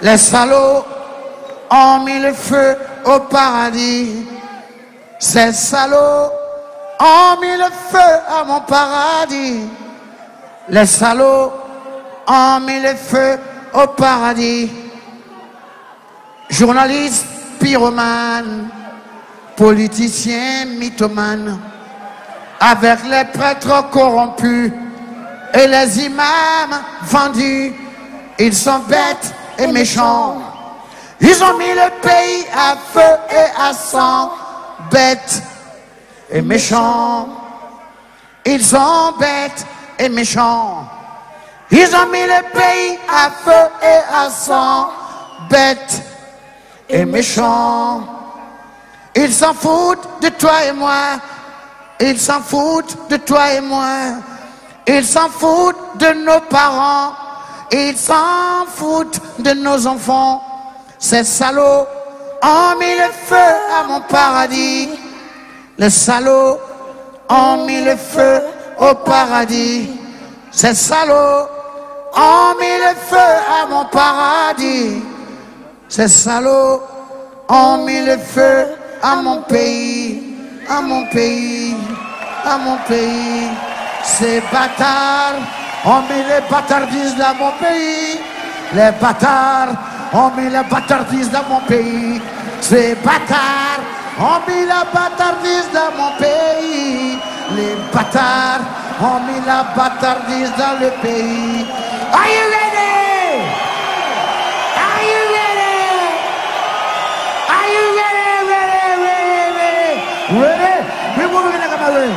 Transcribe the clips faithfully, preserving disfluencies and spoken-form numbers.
Les salauds ont mis le feu au paradis. Ces salauds ont mis le feu à mon paradis. Les salauds ont mis le feu au paradis. Journalistes, pyromanes, politiciens, mythomanes, avec les prêtres corrompus et les imams vendus, ils sont bêtes et méchants. Ils ont mis le pays à feu et à sang, bêtes et méchants. Ils sont bêtes et méchants. Ils ont mis le pays à feu et à sang, bêtes et méchants. Ils s'en foutent de toi et moi. Ils s'en foutent de toi et moi. Ils s'en foutent de nos parents. Ils s'en foutent de nos enfants. Ces salauds ont mis le feu à mon paradis. Les salauds ont mis le feu au paradis. Ces salauds ont mis le feu à mon paradis. Ces salauds ont mis le feu à mon pays, à mon pays, à mon pays. Ces bâtards ont mis les bâtardises dans mon pays. Les bâtards ont mis les bâtardises dans mon pays. Ces bâtards ont mis la bâtardise dans mon pays. Les bâtards ont mis la bâtardise dans le pays. Are you ready? Are you ready? Are you ready? Ready, ready, ready? Ready? We're moving like a balloon.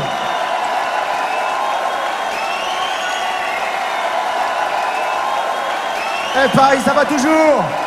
Eh Paris, ça va toujours?